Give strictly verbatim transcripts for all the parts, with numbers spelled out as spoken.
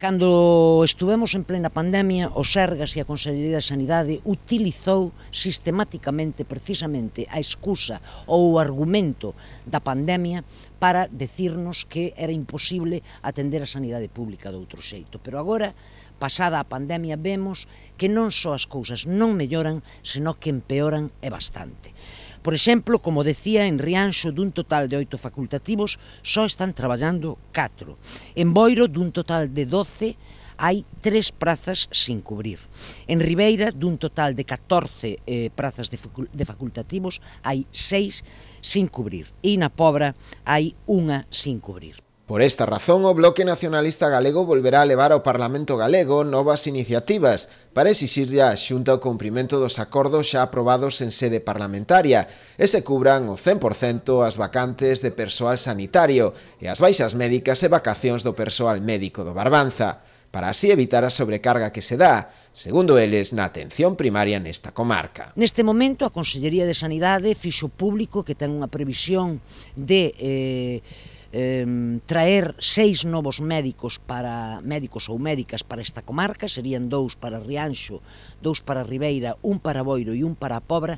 Cando estuvemos en plena pandemia, o Sergas e a Consellería de Sanidade utilizou sistematicamente, precisamente, a excusa ou o argumento da pandemia para decirnos que era imposible atender a sanidade pública de outro xeito. Pero agora, pasada a pandemia, vemos que non só as cousas non melloran, senón que empeoran e bastante. Por exemplo, como decía, en Rianxo, dun total de oito facultativos, só están traballando catro. En Boiro, dun total de doce, hai tres prazas sin cubrir. En Ribeira, dun total de catorce eh, prazas de, de facultativos, hai seis sin cubrir. E na Pobra hai unha sin cubrir. Por esta razón, o Bloque Nacionalista Galego volverá a levar ao Parlamento Galego novas iniciativas para exixirlle á Xunta o cumprimento dos acordos xa aprobados en sede parlamentaria e se cubran o cen por cento as vacantes de persoal sanitario e as baixas médicas e vacacións do persoal médico do Barbanza, para así evitar a sobrecarga que se dá, segundo eles, na atención primaria nesta comarca. Neste momento, a Consellería de Sanidade fixo público que ten unha previsión de eh, Eh, traer seis novos médicos para médicos ou médicas para esta comarca, serían dous para Rianxo, dous para Ribeira, un para Boiro e un para a Pobra,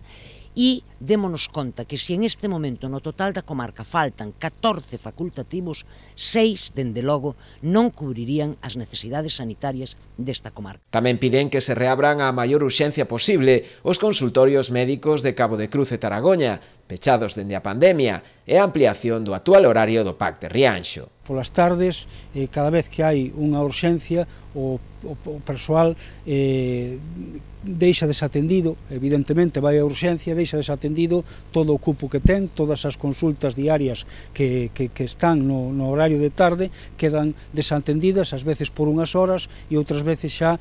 e démonos conta que se en este momento no total da comarca faltan catorce facultativos, seis, dende logo, non cubrirían as necesidades sanitarias desta comarca. Tamén piden que se reabran a maior urxencia posible os consultorios médicos de Cabo de Cruz e Taragoña, pechados dende a pandemia, e a ampliación do actual horario do P A C de Rianxo. Polas tardes, eh, cada vez que hai unha urxencia, o, o, o persoal eh, deixa desatendido, evidentemente vai a urxencia, deixa desatendido todo o cupo que ten, todas as consultas diarias que, que, que están no, no horario de tarde, quedan desatendidas, ás veces por unhas horas, e outras veces xa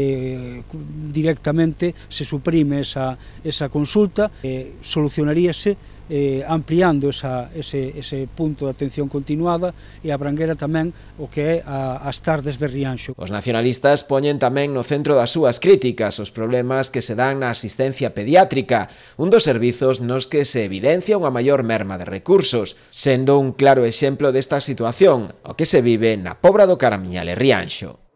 eh, directamente se suprime esa, esa consulta, eh, solucionaríase Eh, ampliando esa, ese, ese punto de atención continuada e abranguera tamén o que é a, as tardes de Rianxo. Os nacionalistas poñen tamén no centro das súas críticas os problemas que se dan na asistencia pediátrica, un dos servizos nos que se evidencia unha maior merma de recursos, sendo un claro exemplo desta situación o que se vive na Pobra do Caramiñal e Rianxo.